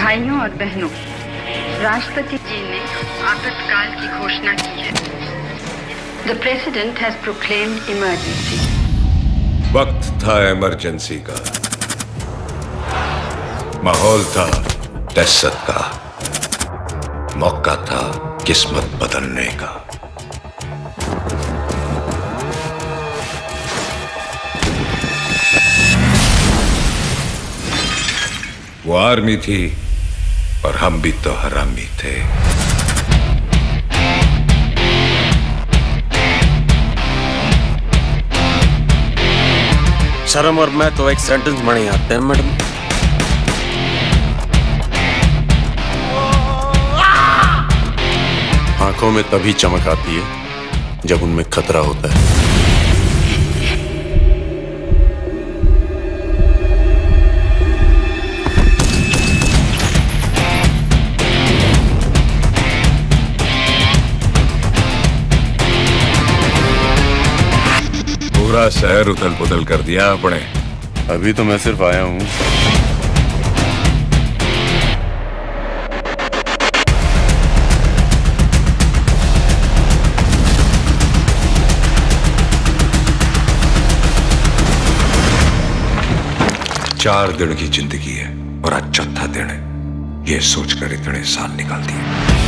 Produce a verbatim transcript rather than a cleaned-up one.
भाइयों और बहनों, राष्ट्रपति जी ने आपातकाल की घोषणा की है। The President has proclaimed emergency. वक्त था इमरजेंसी का, माहौल था दहशत का, मौका था किस्मत बदलने का। वो आर्मी थी और हम भी तो हरामी थे। शर्म और मैं तो एक सेंटेंस में नहीं आते हैं मैडम। आंखों में तभी चमक आती है जब उनमें खतरा होता है। पूरा शहर उथल पुथल कर दिया आपने। अभी तो मैं सिर्फ आया हूं। चार दिन की जिंदगी है और आज चौथा दिन है, ये सोचकर इतने साल निकाल दिए।